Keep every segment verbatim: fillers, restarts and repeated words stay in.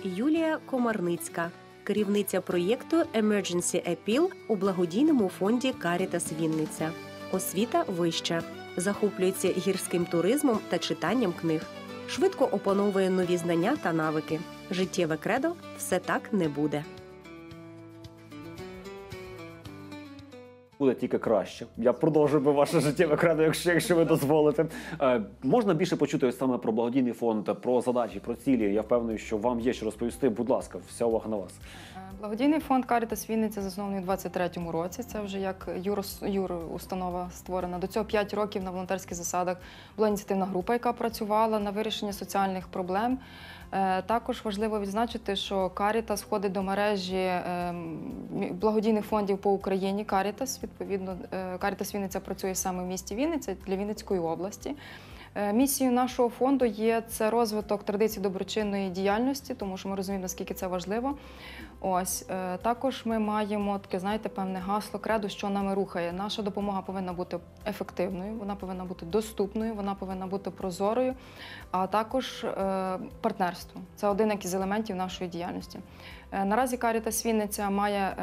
Юлія Комарницька, керівниця проєкту Emergency Appeal у благодійному фонді Карітас Вінниця. Освіта вища. Захоплюється гірським туризмом та читанням книг. Швидко опановує нові знання та навики. Життєве кредо – все так не буде. Буде тільки краще. Я продовжую би ваше життєве кредо, якщо, якщо ви дозволите. Е, можна більше почути ось саме про благодійний фонд, про задачі, про цілі. Я впевнений, що вам є що розповісти. Будь ласка, вся увага на вас. Благодійний фонд Карітас Вінниця заснований у двадцять третьому році. Це вже як юр-установа створена. До цього п'ять років на волонтерських засадах була ініціативна група, яка працювала на вирішення соціальних проблем. Також важливо відзначити, що Карітас входить до мережі благодійних фондів по Україні. Карітас, відповідно, Карітас Вінниця працює саме в місті Вінниця для Вінницької області. Місією нашого фонду є це розвиток традицій доброчинної діяльності, тому що ми розуміємо, наскільки це важливо. Ось, також ми маємо таке, знаєте, певне гасло, кредо, що нами рухає. Наша допомога повинна бути ефективною, вона повинна бути доступною, вона повинна бути прозорою, а також партнерство. Це один із елементів нашої діяльності. Наразі Карітас Вінниця має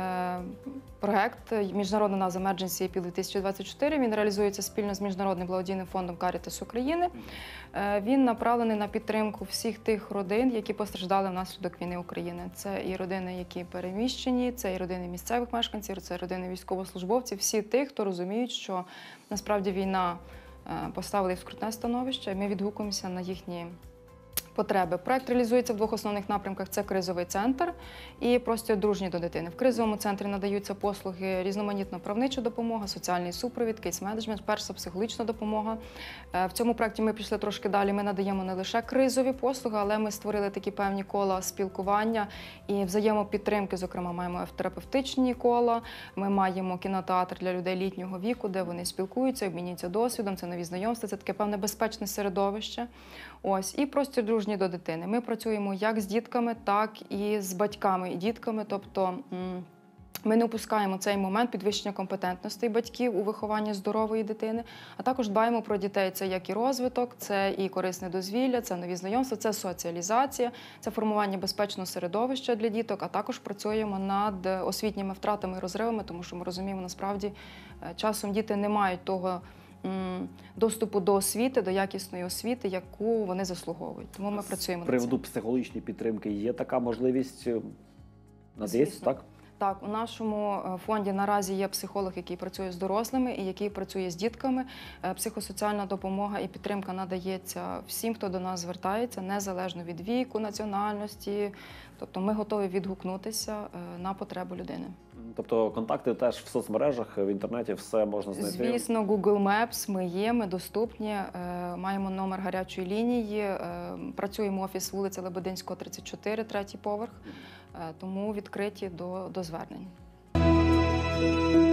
проєкт «Міжнародна назва Emergency Appeal дві тисячі двадцять чотири». Він реалізується спільно з Міжнародним благодійним фондом Карітас України. Він направлений на підтримку всіх тих родин, які постраждали внаслідок війни України. Це і родини, які переміщені, це і родини місцевих мешканців, це родини військовослужбовців, всі тих, хто розуміють, що насправді війна поставила їх в скрутне становище, і ми відгукуємося на їхні потреби. Проект реалізується в двох основних напрямках – це кризовий центр і простір дружній до дитини. В кризовому центрі надаються послуги різноманітна правнича допомога, соціальний супровід, кейс-менеджмент, перша психологічна допомога. В цьому проекті ми пішли трошки далі, ми надаємо не лише кризові послуги, але ми створили такі певні кола спілкування і взаємопідтримки, зокрема маємо терапевтичні кола, ми маємо кінотеатр для людей літнього віку, де вони спілкуються, обмінюються досвідом, це нові знайомства, це таке певне безпечне середовище. Ось, і простір дружній до дитини. Ми працюємо як з дітками, так і з батьками і дітками, тобто ми не упускаємо цей момент підвищення компетентності батьків у вихованні здорової дитини, а також дбаємо про дітей. Це як і розвиток, це і корисне дозвілля, це нові знайомства, це соціалізація, це формування безпечного середовища для діток, а також працюємо над освітніми втратами і розривами, тому що ми розуміємо, насправді часом діти не мають того доступу до освіти, до якісної освіти, яку вони заслуговують. Тому ми працюємо над цим. З приводу психологічної підтримки є така можливість? Надається, так? Так, у нашому фонді наразі є психолог, який працює з дорослими і який працює з дітками. Психосоціальна допомога і підтримка надається всім, хто до нас звертається, незалежно від віку, національності. Тобто ми готові відгукнутися на потребу людини. Тобто контакти теж в соцмережах, в інтернеті все можна знайти? Звісно, Google Maps, ми є, ми доступні, маємо номер гарячої лінії, працюємо офіс вулиця Лебединського, тридцять чотири, третій поверх, тому відкриті до, до звернень.